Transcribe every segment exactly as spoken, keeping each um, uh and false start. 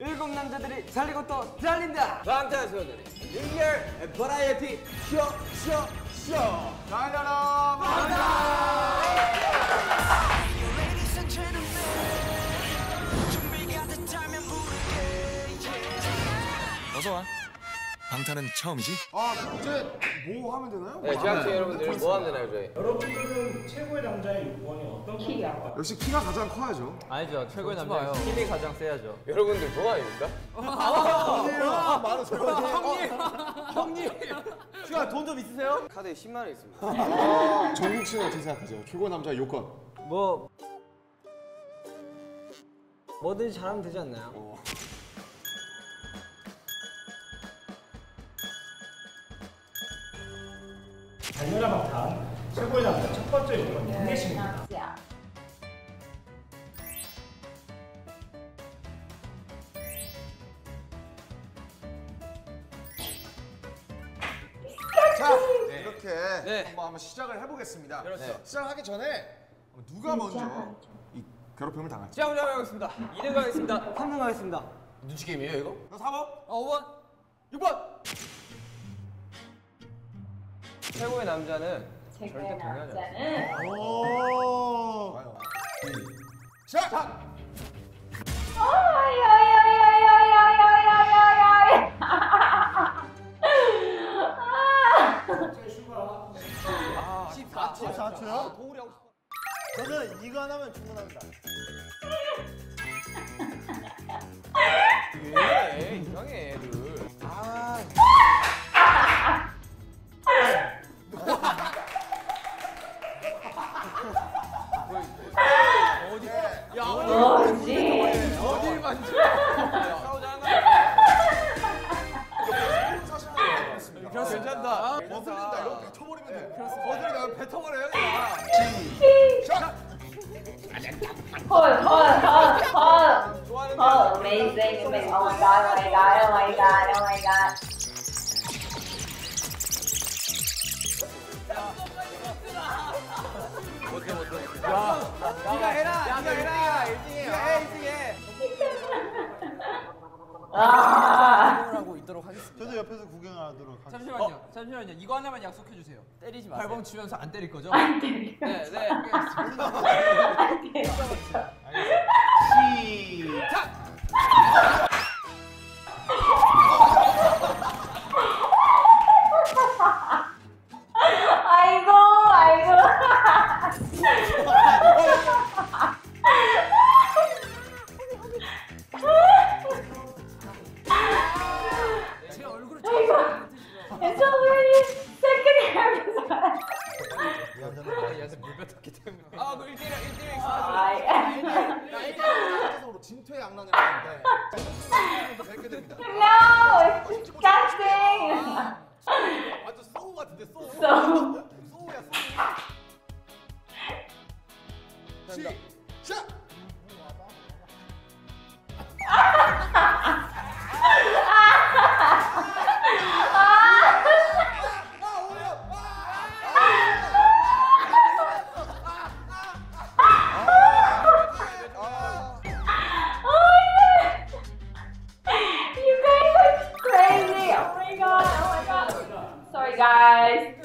일곱 남자들이 살리고 또 달린다. 방탄소년단의 리얼 버라이어티 쇼쇼쇼 달려라 방탄. 어서와. 방탄은 처음이지? 아, 이제 뭐 하면 되나요? 네, 제작진 여러분들 뭐 하면 되나요, 저희? 여러분들은 최고의 남자의 요건이 어떤 키가? 역시 키가 가장 커야죠. 아니죠. 최고의 남자 힘이 가장 세야죠. 여러분들 뭐 아닙니까? 아, 말은 제가 형님! 형님! 슈가 돈 좀 있으세요? 카드에 십만 원 있습니다. 정국 씨는 어떻게 생각하세요? 최고 남자 요건. 뭐 뭐든지 잘하면 되지 않나요? 어. 달려라 방탄 최고의 남자 첫 번째 요건이 인내심입니다. 자, 네, 이렇게 네. 한번 한번 시작을 해보겠습니다. 그렇죠. 시작하기 전에 누가 먼저 이 괴롭힘을 당할지. 시작 먼저 하겠습니다. 이 등 가겠습니다. 삼 등 가겠습니다. 눈치 게임이에요, 이거? 사 번. 어, 오 번. 육 번. 최고의 남자는 최고의 남자는 오. 좋아요. 시작. 십사 초. 십사 초요? 도우리 하고 싶어. 저는 이거 하나면 충분합니다. 왜? 이상해, 애들. 아. 어디? 네. 야, 뭐지? 어딜 만져? 싸우잖아. 괜찮다. 거슬린다. 이거 뱉어버리면 돼. 거들이 뱉어버려, 형이. 시작. 헐, 헐, 헐, 헐. 좋아하는 헐, amazing, amazing. Oh my god, oh my god, oh my god, oh my god. 네가 해라. 네가 해라. 일 등해. 네가 해, 일 등해. 아. 하고 있도록 하겠습니다. 저도 옆에서 구경하도록 하겠습니다. 잠시만요. 잠시만요. 이거 하나만 약속해 주세요. 때리지 마세요. 발범 치면서 안 때릴 거죠? 안 때려. 네, 네. 알겠습니다. 안 때려. 시작. 아이고, 아이고. 제 얼굴을 아이고. It's already second episode. 얘한테 물 뱉었기 때문에. 아, 그 일 등이랑 일 등이랑 I, 으로 진퇴양난을 하는데 뵙게 됩니다. no, it's disgusting. 완전 소우 같은데, 소우. So. 소우야, 소우. 시작. You guys are crazy. Oh my god, oh my god. Sorry, guys.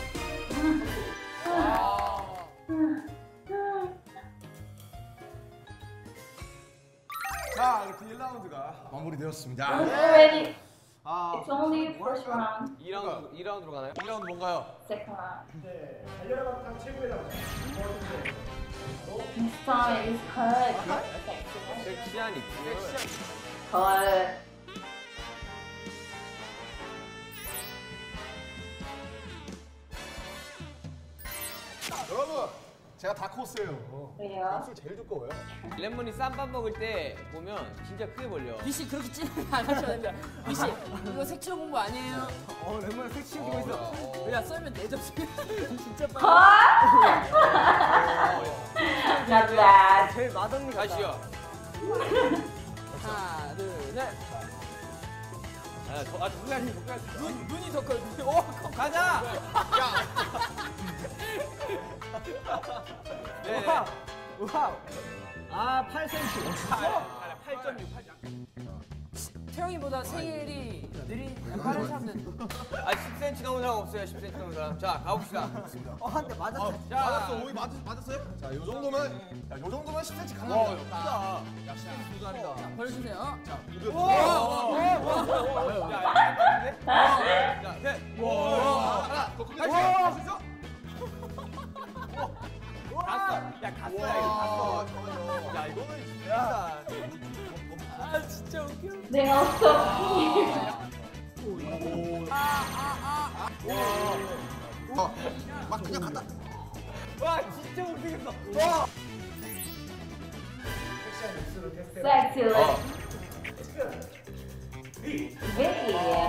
자, 이렇게 일 라운드가 마무리되었습니다. Already. 아, It's only first round, 이 라운드, 이 라운드로 가나요? 이 라운드 뭔가요? second round. 네, 달려라 방탄 최고의 남자 두 번째 This song is good. Sexy. 섹시한 입술. Good. 여러분, 제가 다 코스예요. 왜요? 입술 제일 두꺼워요. 레몬이 쌈밥 먹을 때 보면 진짜 크게 벌려. 미씨 그렇게 찐하게 안 하셔야 됩니다. 미씨 이거 색칠 공부 아니에요. 어, 레몬 섹시 보고 있어. 야 썰면 내 접시 진짜 빨리. Not bad. 제일 맛없는 거. 다시요. 하나 둘 셋. 아, 저, 아, 정갈이, 정갈이. 눈 눈이 더 커요. 눈이. 오 커. 가자! 네. 와우. 와우. 아, 팔 센티미터. 팔 점 육, 팔 점 육. 태영이보다 생일이 느린 빠른 사람들. 아 십 센티미터 넘은 사람 없어요. 십 센티미터 넘은 사람. 자 가봅시다. 어, 한 대 맞았어. 자, 맞았어. 오이 맞, 맞았어요? 자, 요 정도면, 야, 요 정도면 십 센티미터 강합니다. 크다. 야, 십 센티미터 도달이다. 보여주세요. 자, 무게. 자, 셋. 와, 하나, 더 크게 할수 있어? 갔어. 야 갔어. 야 이거 갔어. 야 이거는 진짜. 아 진짜 웃겨. 내가 없어. 어, 막 그냥 갔다. 와 진짜 못생겼어. 와. Sexy lip. Vicky.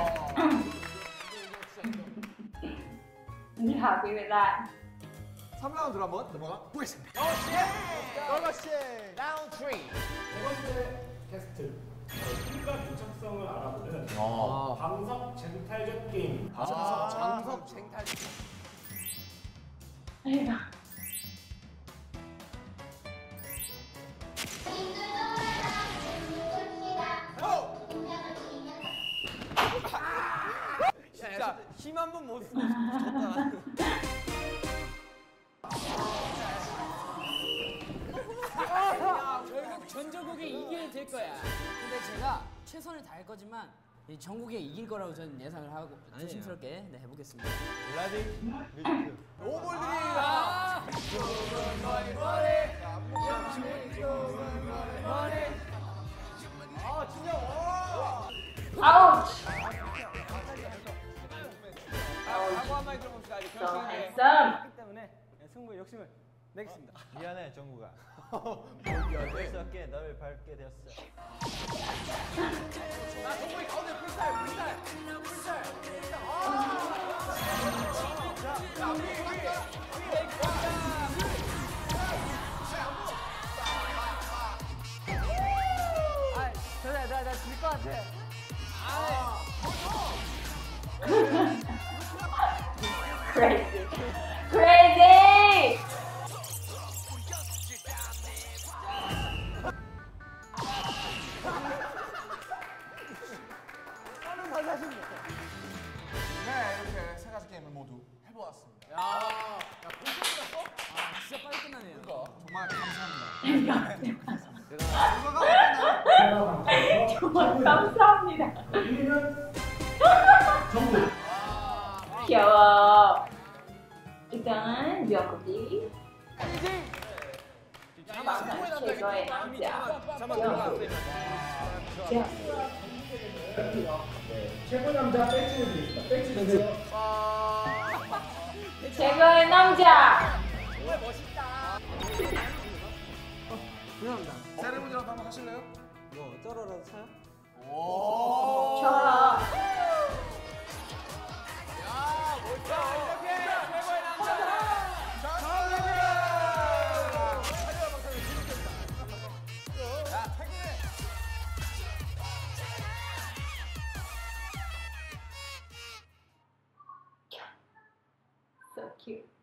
You happy with that? 삼 라운드 한번 넘어가 보겠습니다. 러시 라운드 삼. 세 번째 테스트. 순간 도착성을 알아보는 방석 쟁탈전 게임. 아, 장석 쟁탈. 아이고. 진짜 힘 한 번 못 쓰고 졌다. 결국 전조국에 이겨야 될 거야. 근데 제가 최선을 다할 거지만 이 전국에 이길 거라고 저는 예상을 하고 조심스럽게 네, 해보겠습니다. 레디 뮤직. 오볼드리가. 아 진짜 와. Ouch. 사고 한 마디 들어봅시다. 이제 So 결승에 handsome. 하기 때문에 승부의 욕심을 내겠습니다. 미안해 정국아. 어떻게 너를 밟게 되었어. 나 정국이 가운데 풀스타일 풀스타일 풀스타일. 자, 우리 우리 나나나질것 같아. Crazy. Crazy. 네, 이렇게 세 가지 게임을 모두 해보았습니다. 야, 야 벌써 끝났어? 아 진짜 빨리 끝나네요. 정말 감사합니다. 정말 감사합니다. 일 위는 정국. 귀여워. 일단 미역국이 최고의 남자. 잠깐만 들어가. 최고 남자 배지를 드립니다. 배지 주세요. 최고의 남자. 세레모니라도 한번 하실래요? 너 쩔어라도 차요? 오. 저라. 야, 멋져. 이렇게 최고의 남자. So cute.